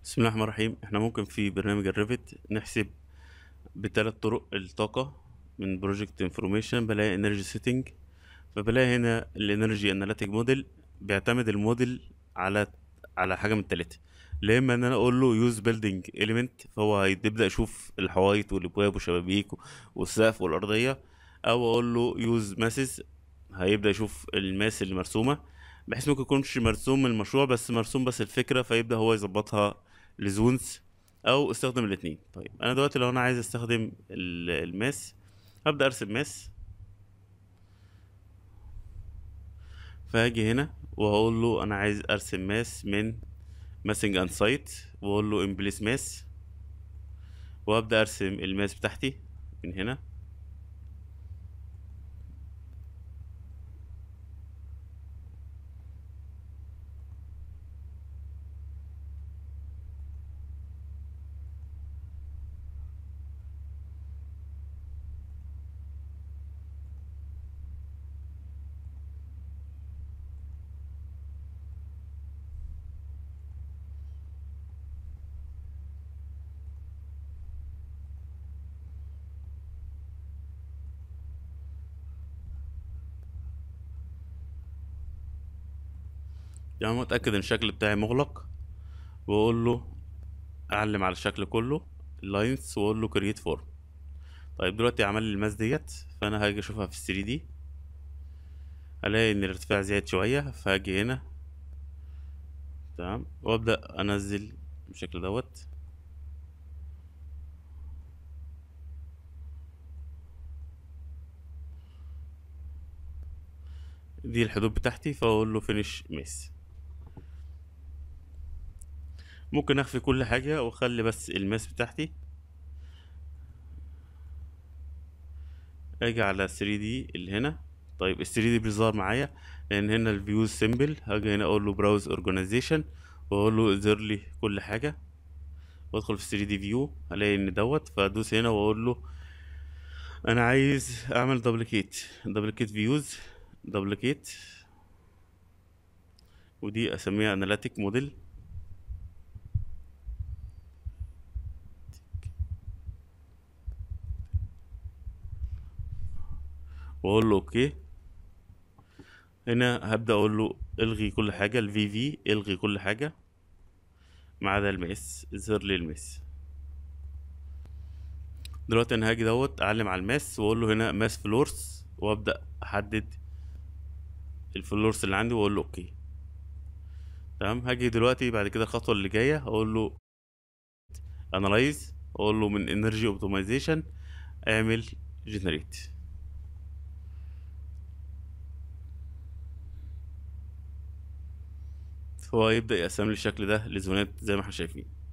بسم الله الرحمن الرحيم. احنا ممكن في برنامج الريفت نحسب بثلاث طرق الطاقة من بروجكت انفورميشن. بلاقي انرجي سيتنج، فبلاقي هنا الانرجي اناليتيك موديل. بيعتمد الموديل على حاجة من التلاتة. لا اما ان انا اقول له يوز بيلدينج اليمنت، فهو هيبدأ يشوف الحوايط والابواب والشبابيك والسقف والارضية، او اقول له يوز ماسز، هيبدأ يشوف الماس اللي مرسومة، بحيث ممكن يكونش مرسوم المشروع بس مرسوم بس الفكرة، فيبدأ هو يظبطها لزونز، او استخدم الاتنين. طيب انا دلوقتي لو انا عايز استخدم الماس، هبدأ ارسم ماس. فهاجي هنا وهقول له انا عايز ارسم ماس من ماسنج اند سايت، واقول له امبليس ماس، وابدأ ارسم الماس بتاعتي من هنا. يعني متأكد ان الشكل بتاعي مغلق، واقول له اعلم على الشكل كله اللاينز، واقول له كرييت فورم. طيب دلوقتي عمل لي الماس ديت، فانا هاجي اشوفها في 3 دي، الاقي ان الارتفاع زاد شوية، فهاجي هنا تمام وابدأ انزل بالشكل دوت. دي الحدود بتاعتي، فاقول له فينيش ماس. ممكن اخفي كل حاجة واخلي بس الماس بتاعتي. اجي على 3 دي اللي هنا. طيب ال 3 دي بيظهر معايا لان هنا الفيوز سيمبل. هاجي هنا اقول له براوز اورجانيزيشن، واقول له اظهر لي كل حاجة، وادخل في 3 دي فيو الاقي ان دوت، فادوس هنا واقول له انا عايز اعمل دبليكيت فيوز، دبليكيت، ودي اسميها اناليتيك موديل، واقول له اوكي. هنا هبدأ اقول له الغي كل حاجة، في الغي كل حاجة ما عدا الماس، اظهر لي الماس. دلوقتي انا هاجي دوت اعلم على الماس واقول له هنا ماس فلورس، وابدأ احدد الفلورس اللي عندي واقول له اوكي. تمام. هاجي دلوقتي بعد كده الخطوة اللي جاية اقول له انالايز، اقول له من انرجي اوبتمايزيشن اعمل جنريت، فهو يبدأ يقسم لي الشكل ده لزونات زي ما احنا شايفين.